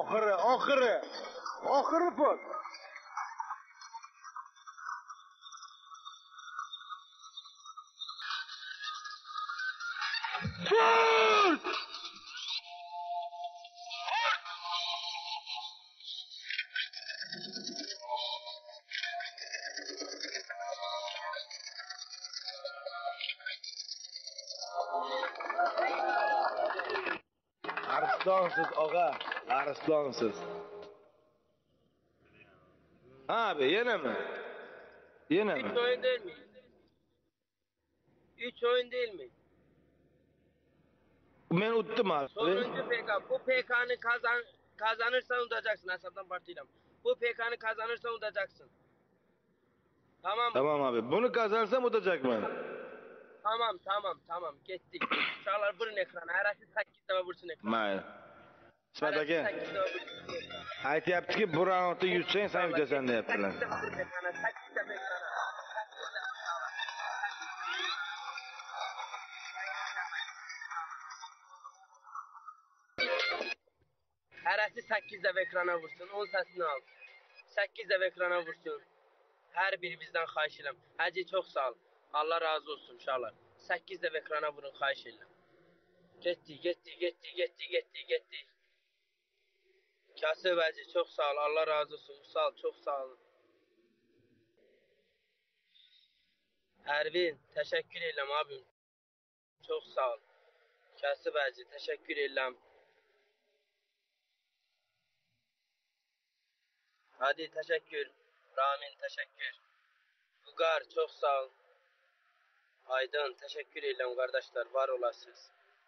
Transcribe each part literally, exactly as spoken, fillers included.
Ahırı, ahırı. Ahırı pot. Fırt! Arıslansız ağa, arıslansız. Abi yine mi? Yine mi? Üç oyun değil mi? Üç oyun değil mi? Ben uttum abi. Sonuncu P K. Bu P K'nı kazan kazanırsan unutacaksın Asap'tan partiyle. Bu P K'nı kazanırsan unutacaksın. Tamam mı? Tamam abi. Bunu kazansam utacak mı? Tamam tamam tamam gittik. Çağlar vurun ekrana. Her aşı sekiz defa vursun ekrana. Mayır. Her aşı Sıradaki. sekiz defa vursun ekrana. Aytı ki bu round'u yüzsen sen yüzsen de yaptılar. sekiz defa vurun ekrana. sekiz defa ekrana. Her aşı sekiz defa ekrana vursun. on sesini al. sekiz defa ekrana vursun. Her biri bizden xahiş edirəm. Hacı çok sağ ol. Allah razı olsun uşaqlar. sekiz defa ekrana vurun xahiş edirəm. Getdi, getdi, getdi, getdi, getdi, getdi. Kasıb Hacı çok sağ ol. Allah razı olsun. Sağ ol, çok sağ olun. Ervin, teşekkür edirəm abim. Çok sağ ol. Kasıb Hacı, teşekkür edirəm. Hadi teşekkür. Ramin teşekkür. Bugar çok sağ ol. Aydın teşekkür edirəm kardeşler. Var olasınız.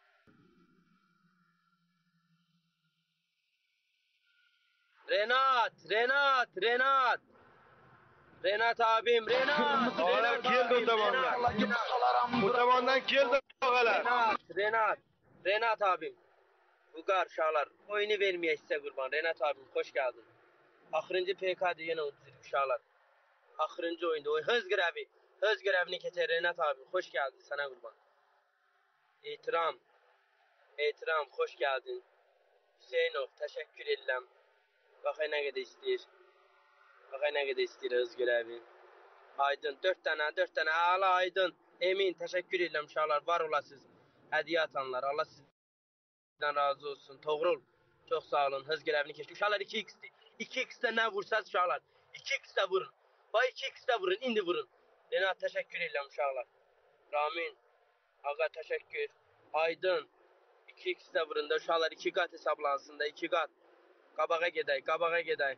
Renat, Renat, Renat. Renat abim, Renat. Ağalar geldi o zamanlar. Bu zamandan geldi ağalar. Renat, Renat. Renat abim. Bugar uşaqlar. Oyunu vermeye size kurban. Renat abim hoş geldin. Axırıncı P K'da yine unutuyoruz uşaqlar. Axırıncı oyunda oyun. Hız grevi. Hız grevini keçer Renat abim. Hoş geldin sana kurban. İtiram. İtiram hoş geldin. Hüseynov teşekkür edirəm. Baxay nə qədər istəyir. Baxay nə qədər istəyir hız grevi. Aydın dört tane dört tane ala Aydın. Emin teşekkür edirəm uşaqlar. Var olasınız. Hediye atanlar. Allah sizden razı olsun. Toğrul. Çok sağ olun. Hız grevini keçdi. Uşaqlar iki x'dir. iki x'də nə vursaz uşaqlar. iki x'də vurun. Vay iki x'də vurun. İndi vurun. Renat teşekkür edirəm uşaqlar. Ramin. Ağa teşekkür. Aydın. iki x'də vurun da uşaqlar iki qat hesaplansın da iki qat. Qabağa gedək. Qabağa gedək.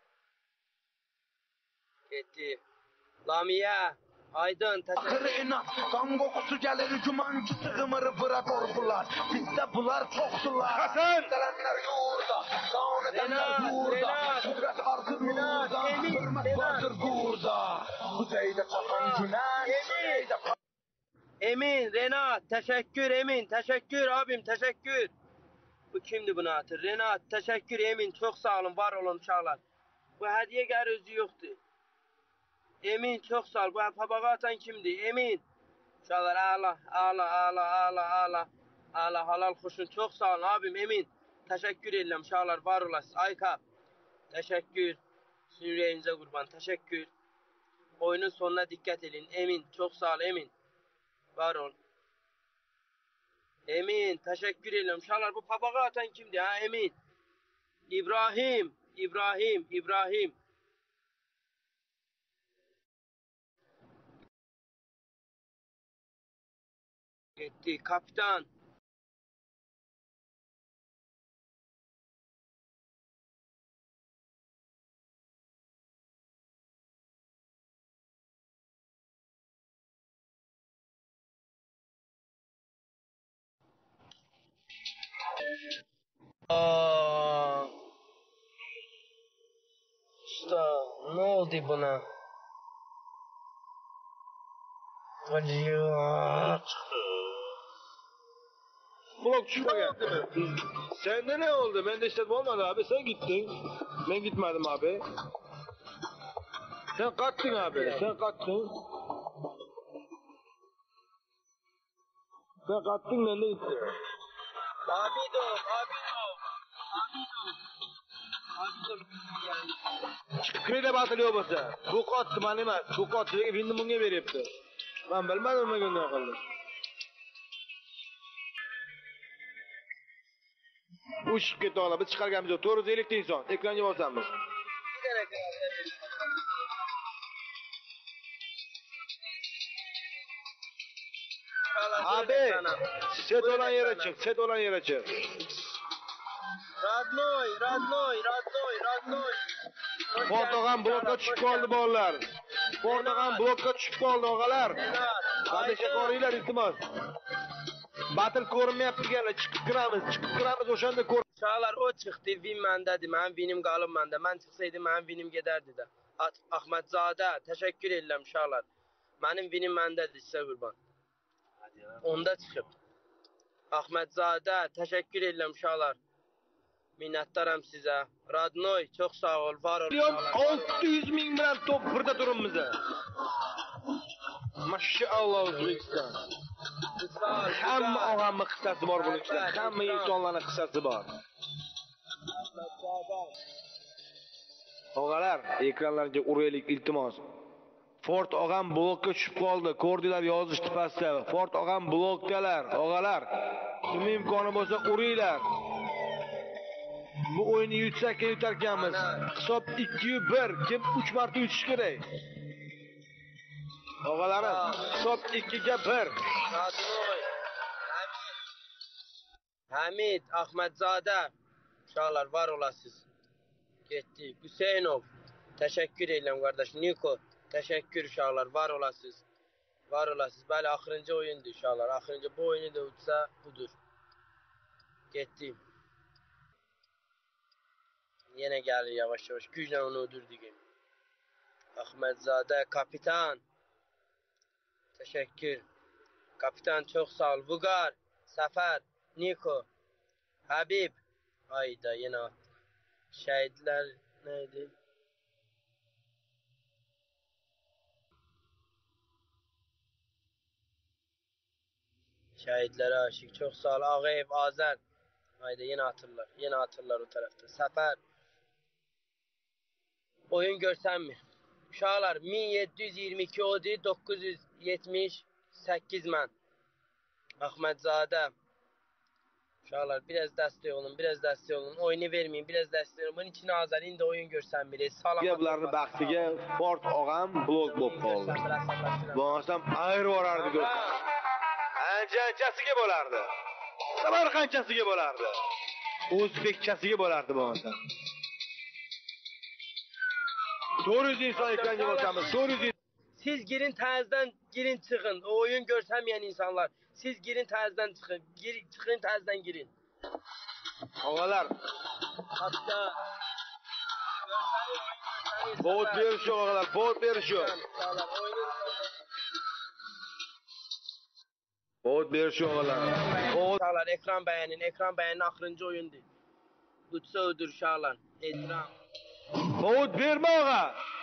Getdi. Lamiyə. Aydın teşekkür. Akırı inat, kan kokusu gelir hükümancı sığımırı bırak ordular. Bizde bular çoktular. Hasan! Gelenler yoğurda, dağın edenler Renat, yoğurda. Renat. Kudret artır Renat, yoğurda, Emin, hürmet Renat. vardır burada. Kuzeyde çakan güneş, Emin. güneyde Emin, Renat, teşekkür Emin, teşekkür abim, teşekkür. Bu kimdi bunu atır? Renat, teşekkür Emin, çok sağ olun, var olun uşaqlar. Bu hediye gəlir özü yoktu. Emin, çok sağ ol. Bu pabağı atan kimdi? Emin. Uşaqlar, ağla, ağla, ağla, ağla, ağla. Ağla, halal xoşun, çok sağ olun abim, Emin. Teşekkür edirəm uşaqlar, var olasınız. Ayka, teşekkür. Sizin yüreğinize kurban, teşekkür. Oyunun sonuna dikkat edin. Emin, çok sağ ol Emin. Var ol. Emin, teşekkür ederim. Uşaqlar bu pabağı atan kimdi ha Emin? İbrahim, İbrahim, İbrahim. Gitti, kapitan. Aa. Usta, ne oldu buna? Acıyor. Blok çıkma geldi. Sende ne oldu? Bende işte olmadı abi. Sen gittin. Ben gitmedim abi. Sen kattın abi. Sen kattın. Sen kattın ben de gittim. Abido, Abido, Abido. oğlum. Yani. Köyde batılıyor bo'lsa. Bu qotdi men emas. Bu qotdigi endi bunga beryapti. Men bilmadim nima bunday qildi. Ushib ketdi, biz chiqarganmiz to'rt yuz ellik ta inson. Ekranga bosamiz. Abi, set olan yere çık, set olan yere çık. Radnoy, Radnoy, Radnoy, Radnoy. Portog'am blokka tushib qoldi bolalar. Portog'am blokka tushib qoldi og'alar. Qadasha ko'ringlar iltimos. Battle ko'rinmayapti deganlar, chiqib kiramiz, chiqib kiramiz o'shanda ko'r. Uşaqlar o çıxdı, vin məndədir, mənim vinim qalıb məndə. Mən çıxsaydım mənim vinim gedərdi də. Ahmedzadə, təşəkkür edirəm uşaqlar. Mənim vinim məndədir, sizə qurban. Onda çıxıb. Ahmedzadə, təşəkkür edirəm uşaqlar. Minnətdaram sizə. Radnoy, çox sağ ol, var ol. olti yuz ming bilan top birda turibmiz. Maşallah O'zbekiston. Hamma og'amni qissasi bor buning ichida. Hamma insonlarning qissasi bor. Og'alar, ekranlarga uraylik iltimos. Fort og'am blokka tushib qoldi. Ko'rdinglar yozishdi pastda. Fort og'am blokdalar. Og'alar, kim imkoni bo'lsa uringlar. Bu o'yinni yutsak yutarkanmiz. Hisob ikki bir. Kim uch marta yutish kerak? Og'alarim, hisob ikki ga bir. Hamid, Ahmedzadə. Uşaqlar var olasınız. Getdi. Hüseynov. Təşəkkür edirəm qardaş. Niko. Təşəkkür uşaqlar. Var olasınız. Var olasınız. Bəli, axırıncı oyundur uşaqlar. Axırıncı bu oyunu da utsa budur. Getdi. Yenə gəlir yavaş-yavaş. Güclə onu öldürdük. Ahmedzadə, kapitan. Təşəkkür. Kapitan çox sağ ol. Vüqar, Səfər, Niko, Habib. Ayda yenə at. Şəhidlər neydi? Şəhidlərə aşıq. Çox sağ ol. Ağayev, Azər. Ayda yenə atırlar. Yenə atırlar o tərəfdə. Səfər. Oyun görsənmir. Uşaqlar min yeddi yüz iyirmi iki odi doqquz yüz yetmiş səkkiz mən. Ahmedzadə. Uşaqlar biraz dəstək olun, biraz dəstək olun. Oyunu verməyin, biraz dəstək olun. Bunun için Azər indi oyun görsənmir. Salam. Bularning baxtiga Fort og'am blok bo'lib qoldi. Bo'lmasam ayir borardi ko'p. Ancha anchasiga bo'lardi. Samarqandchasiga bo'lardi. O'zbekchasiga bo'lardi bo'lmasam. to'rt yuz inson ekranga bosamiz. to'rt yuz. Siz girin təzdən girin çıxın. O oyun görsəməyən insanlar. Siz girin təzdən çıxın. Gir, çıxın təzdən girin. Og'alar. Hatta Bot berişiyor og'alar, bot berişiyor. Bot berişiyor og'alar. Uşaqlar ekran bəyənin, ekran bəyənin axırıncı oyundur. Utsa ödür uşaqlar. Ekran. Bot vermə ağa.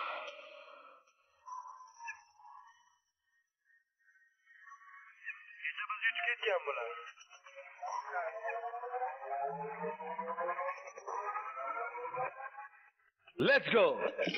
Let's go.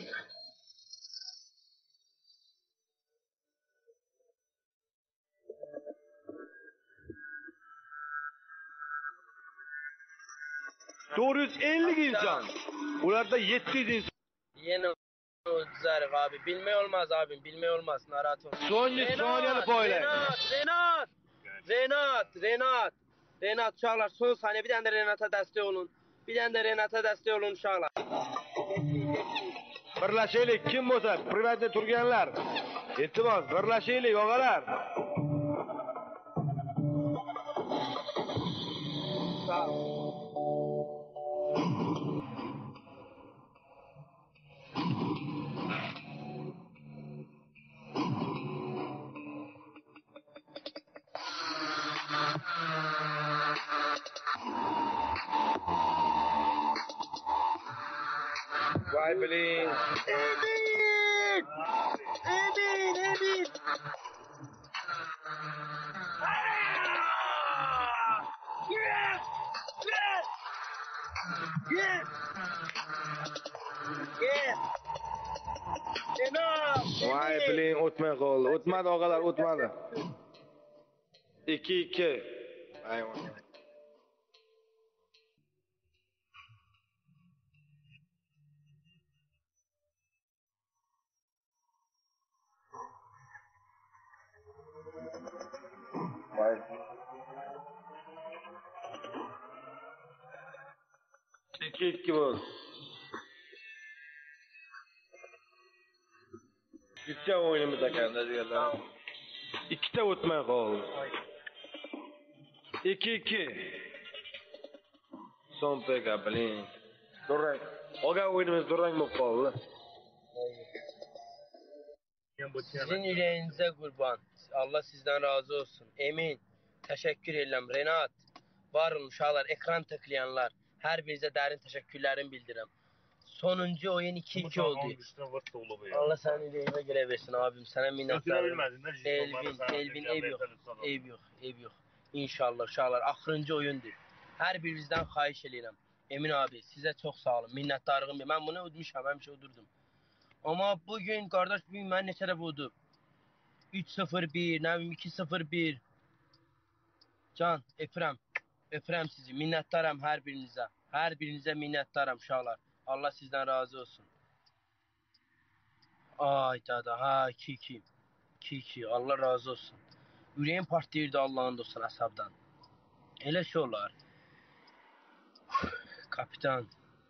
to'rt yuz ellik insan. Ularda yetti yüz insan. Yeni Zarif abi. Bilmey olmaz abim. Bilmey olmaz. Narahat ol. Son yüz saniyeli boylar. Renat, Renat. Renat, Renat. Renat uşaqlar son saniye. Bir tane de Renat'a destek olun. Bir tane de Renat'a destek olun uşaqlar. Birlashaylik, kim bo'lsa, privatda turganlar. Iltimos, birlashaylik og'alar. Sağ ol. Vay bilin. Emin! Emin, Emin! Yes! Yes! Yes! Renat. Vay biling o'tmay qoldi. O'tmadi og'alar, o'tmadi. ikki ikki. Ayvon. Vay. ikki ikki bo'ldi. Bitta o'yinimiz ekanda deganlar. Ikkita o'tmay qoldi. ikki ikki. Son peka biling. Durang. Olgan o'yinimiz durang bo'lib qoldi. Sizin yüreğinize kurban. Allah sizden razı olsun. Emin. Teşekkür ederim. Renat. Var olun uşaqlar, ekran tıklayanlar. Her birinize derin teşekkürlerimi bildirim. Sonuncu oyun iki iki oldu. Allah senin yüreğine göre versin abim. Sana minnettarım. Elvin, Elvin ev yok. Ev yok, ev yok. İnşallah uşaqlar. Axırıncı oyundur. Her birinizden xahiş edirəm. Emin abi size çok sağ olun. Minnettarlığım. Ben bunu udmuşam, həmişə udurdum. Ama bugün kardeş bugün ben neçə dəfə udum? üç sıfır bir, ne bileyim iki sıfır bir. Can, öpürəm. Öpürəm sizi. Minnettarım her birinize. Her birinize minnettarım uşaqlar. Allah sizden razı olsun. Ay dada, ha iki iki. iki iki. Allah razı olsun. Yüreğim partlayırdı Allah'ın dostuna hesabdan. Elə şey olar. Kapitan.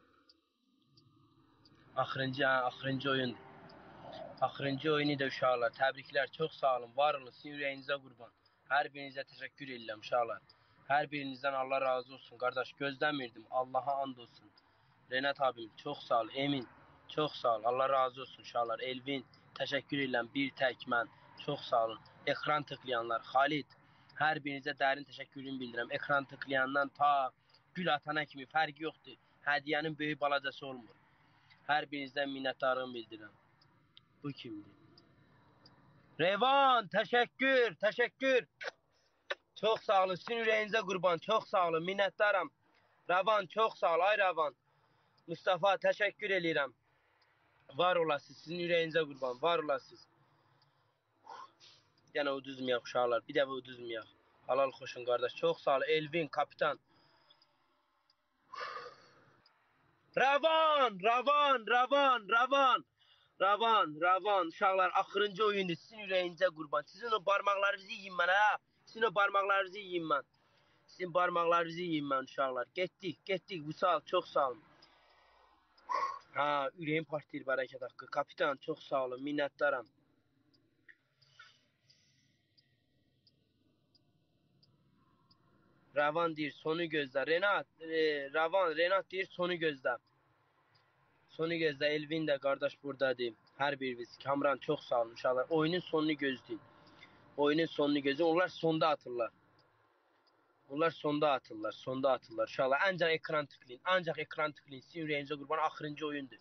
Axırıncı, ha, axırıncı oyun. Axırıncı oyunu da uşaqlar. Təbriklər, çox sağ olun. Var olun. Sizin yüreğinizə qurban. Hər birinizə təşəkkür edirəm uşaqlar. Hər birinizdən Allah razı olsun. Qardaş gözləmirdim. Allaha and olsun. Renat abim çox sağ ol. Emin çox sağ ol. Allah razı olsun uşaqlar. Elvin təşəkkür edirəm. Bir tək mən. Çox sağ olun. Ekran tıklayanlar. Xalid. Hər birinizə dərin təşəkkürümü bildirirəm. Ekran tıklayandan ta gül atana kimi fərqi yoxdur. Hədiyyənin böyük balacası olmur. Hər birinizdən minnətdarlığımı bildirirəm. Bu kimdir? Revan təşəkkür, təşəkkür. Çox sağ olun. Sizin ürəyinizə qurban. Çox sağ olun. Minnətdaram. Revan çox sağ ol. Ay Revan. Mustafa təşəkkür edirəm. Var olasınız. Sizin ürəyinizə qurban. Var olasınız. Yəni uduzmayaq uşaqlar. Bir dəfə uduzmayaq. Halal xoşun qardaş. Çox sağ ol. Elvin, kapitan. Revan, Revan, Revan, Revan. Ravan, Ravan, uşaqlar, axırıncı oyundur. Sizin ürəyinizə qurban. Sizin o barmaqlarınızı yiyeyim mən, ha? Sizin o barmaqlarınızı yiyeyim mən. Sizin barmaqlarınızı yiyeyim mən, uşaqlar. Getdik, getdik. Bu sağ ol, çox sağ olun. Ha, ürəyim partlayır, bərəkət haqqı. Kapitan, çox sağ olun, minnətdaram. Ravan deyir, sonu gözlə. Renat, e, Ravan, Renat deyir, sonu gözlə. Sonu gözlə, Elvin də qardaş buradadır. Hər biriniz. Kamran çox sağ olun uşaqlar. Oyunun sonunu gözləyin. Oyunun sonunu gözləyin. Onlar sonda atırlar. Onlar sonda atırlar. Sonda atırlar uşaqlar. Ancaq ekran tıklayın. Ancaq ekran tıklayın. Sizin ürəyinizə qurban. Axırıncı oyundur.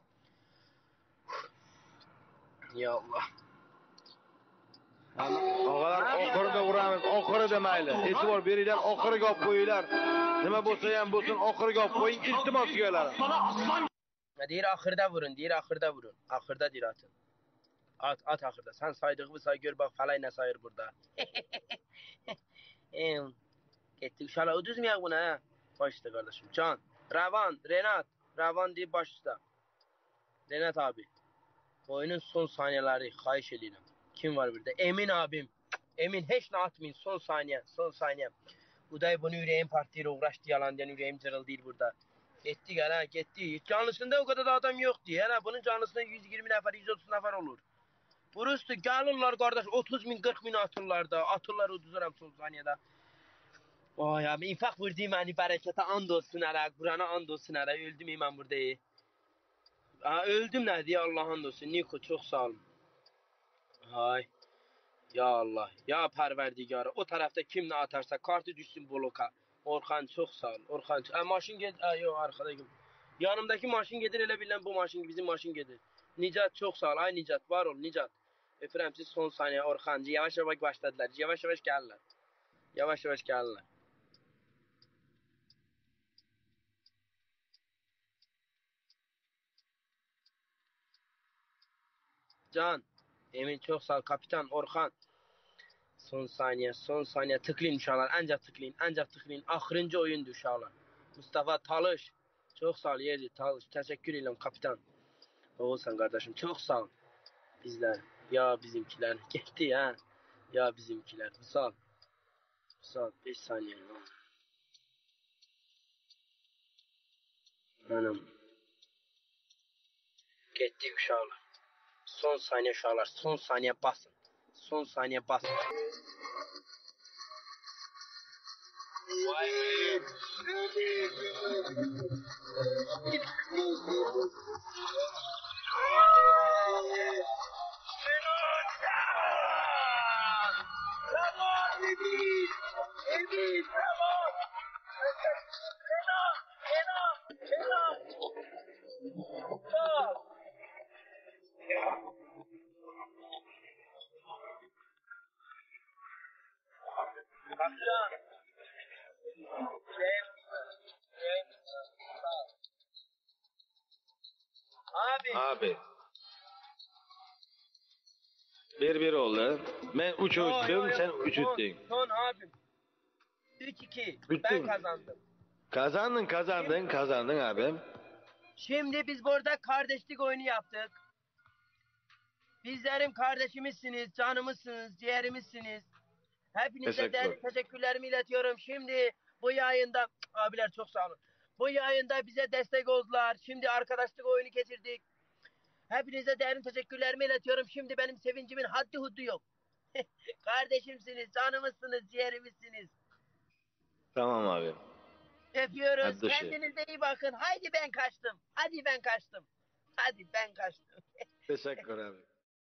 Ya Allah. Ağalar oxirida uramiz. Oxiri demayli. E'tibor beringlar, oxiriga olib qo'yinglar. Nima bo'lsa ham bo'lsin, oxiriga olib qo'ying. İltimos yo'llar. Deyir axırda vurun, deyir axırda vurun. Axırda deyir atın. At, at axırda. Sən saydığımı say, gör bax fəlay nə sayır burada. Em, getdik uşaqlar, uduzmayaq buna, hə? Baş üstə qardaşım. Can, Ravan, Renat, Ravan deyib baş üstə. Renat abi, oyunun son saniyələri, xahiş edirəm. Kim var burada? Emin abim. Emin, heç nə atmayın, son saniyə, son saniyə. Uday bunu ürəyim partiyir, uğraşdı yalan deyən ürəyim cırıldayır burada. Getdik hələ, getdik. Canlısında o kadar da adam yoxdur. Yəni bunun canlısında yüz iyirmi nəfər, yüz otuz nəfər olur. Burası gəlirlər qardaş, otuz min, qırx min atırlar da. Atırlar uduzuram son saniyədə. Vay abi, infaq vurdu məni bərəkətə and olsun hələ. Qurana and olsun hələ. Öldüm mən burada. Ha, öldüm nədir ya Allah and olsun. Niko çox sağ olun. Hay. Ya Allah. Ya Pərverdigarı. O tərəfdə kim nə atarsa kartı düşsün bloka. Orxan çox sağ ol. Orxan. Ə, maşın ged. Ə, yox, arxadakı. Yanımdakı maşın gedir, elə bilən bu maşın bizim maşın gedir. Nicat çox sağ ol. Ay Nicat, var ol Nicat. Öpürəm siz son saniyə Orxan. Yavaş-yavaş başladılar. Yavaş-yavaş gəlirlər. Yavaş-yavaş gəlirlər. Can. Emin çok sağ ol. Kapitan Orhan. Son saniye, son saniye tıklayın uşaqlar. Ancak tıklayın, ancak tıklayın. Axırıncı oyundur uşaqlar. Mustafa Talış. Çok sağ ol Yerli Talış. Teşekkür ederim kapitan. Oğuzhan kardeşim çok sağ ol. Bizler. Ya bizimkiler. Gitti ya. Ya bizimkiler. Sağ ol. Sağ ol. beş saniye. Anam. Gitti uşaqlar. Son saniye uşaqlar. Son saniye basın. Son saniye basın. Abi. Abi. Bir bir oldu. Ben üç Yo, yo, uçtum, yo. sen üç Son- uçtun. Son abim. üç iki. Bitti Ben mi? kazandım. Kazandın, kazandın, kazandın abim. Şimdi biz burada kardeşlik oyunu yaptık. Bizlerim kardeşimizsiniz, canımızsınız, ciğerimizsiniz. Hepinize Teşekkür. değerli teşekkürlerimi iletiyorum. Şimdi bu yayında, abiler çok sağ olun. Bu yayında bize destek oldular. Şimdi arkadaşlık oyunu geçirdik. Hepinize değerli teşekkürlerimi iletiyorum. Şimdi benim sevincimin haddi huddu yok. Kardeşimsiniz, canımızsınız, ciğerimizsiniz. Tamam abi. Öpüyoruz. Hadi şey. Kendinize iyi bakın. Haydi ben kaçtım. Hadi ben kaçtım. Hadi ben kaçtım. Teşekkür abi.